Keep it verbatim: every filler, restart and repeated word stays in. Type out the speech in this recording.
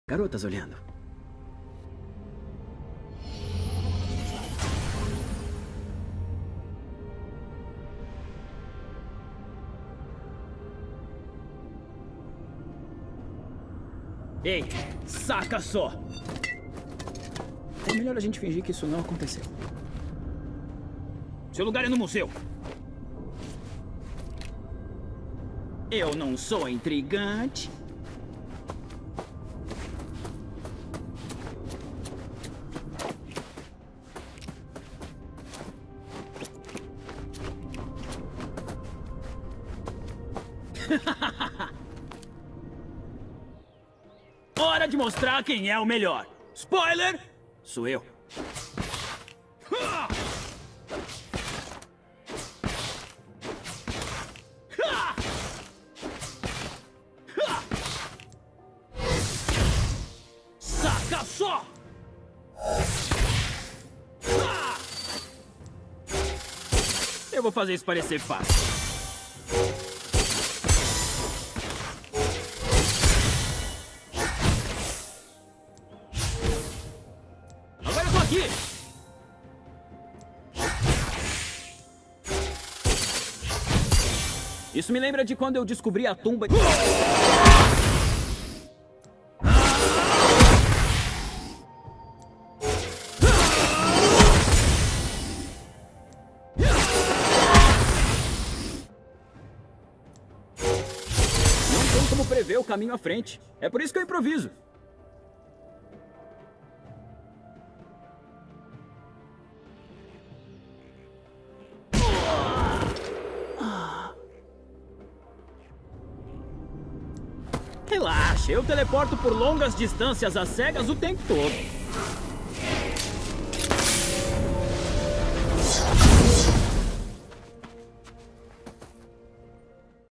Garotas olhando. Ei, saca só! É melhor a gente fingir que isso não aconteceu. Seu lugar é no museu. Eu não sou intrigante. Hora de mostrar quem é o melhor. Spoiler! Sou eu. Saca só! Eu vou fazer isso parecer fácil. Agora eu tô aqui! Isso me lembra de quando eu descobri a tumba de... Não tem como prever o caminho à frente. É por isso que eu improviso. Relaxa, eu teleporto por longas distâncias às cegas o tempo todo.